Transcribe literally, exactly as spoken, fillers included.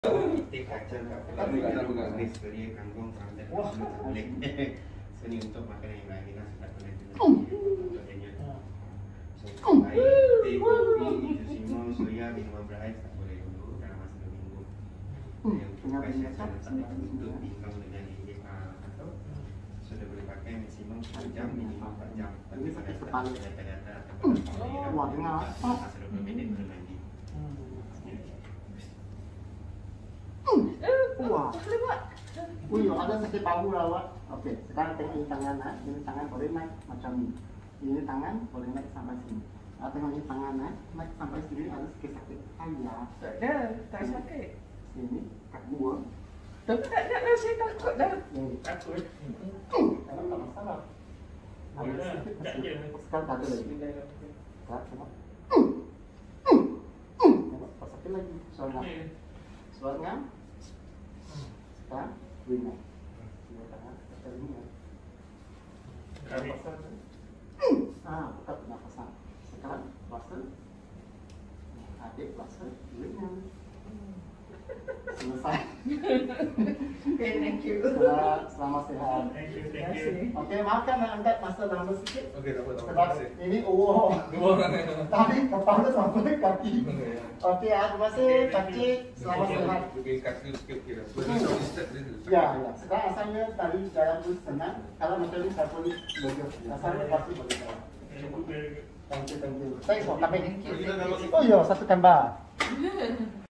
Tik kaca tak perlu kris beri kangkung sampai boleh. Sini untuk makanan yang lain kita sudah pernah dengar. So, baik, teh, kopi, jus limau, soya, minuman berais tak boleh dulu dalam masa dua minggu. Yang untuk pasien saya letak untuk pinggang dengan ini atau sudah boleh pakai maksimum satu jam, minimal empat jam. Tapi pada saat data-data atau pada masa dua puluh minit belum mandi. Wah, wih, ada sakit bahu lah, Wak. Oke, sekarang tengok ini tangan, nah. Ini tangan boleh naik macam ini. Ini tangan boleh naik sampai sini. Nah, tengok ini tangan, nah. Naik sampai sini ada sakit sakit. Ayah. Tak ada, tak sakit. Sini, kat dua. Tapi tak nak lah, saya takut dah. Ini. Takut. Kalau tak masalah. Ada sakit, tak je. sekarang tak ada lagi. Tak, tengok. Tengok, tak sakit lagi. Soalnya. Soalnya. Sekarang, ringan. Dua tangan, kita ringan. Ah, buka pernafasan. Sekarang, puasa. Adik puasa, ringan. Selesai. Okay, thank you. Selamat, selamat sehat. Thank you, thank you. Okey, maafkan nak angkat masa lama sikit. Okey, tak apa, tak apa. Sebab ini wow. Dua orang. Tadi kepala sampai kaki. Okey, terima kasih Pakcik. Selamat sehat. Okey, kaki sikit kira. Ya, ya. Sekarang asalnya tadi jalan tu senang. Kalau macam ni saya boleh belajar. Asalnya pasti boleh jalan. Thank you, thank you. Thanks for coming. Oh ya, satu gambar.